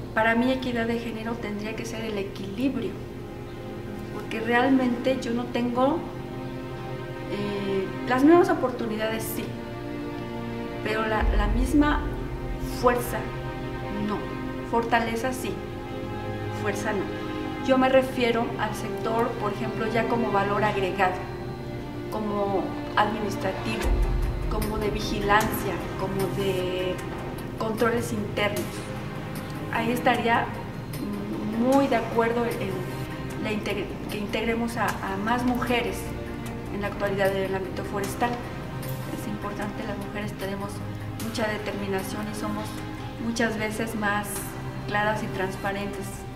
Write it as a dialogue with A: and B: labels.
A: Para mí equidad de género tendría que ser el equilibrio, porque realmente yo no tengo las mismas oportunidades, sí, pero la misma fuerza, no. Fortaleza, sí, fuerza, no. Yo me refiero al sector, por ejemplo, ya como valor agregado, como administrativo, como de vigilancia, como de controles internos. Ahí estaría muy de acuerdo en que integremos a más mujeres en la actualidad del ámbito forestal. Es importante, las mujeres tenemos mucha determinación y somos muchas veces más claras y transparentes.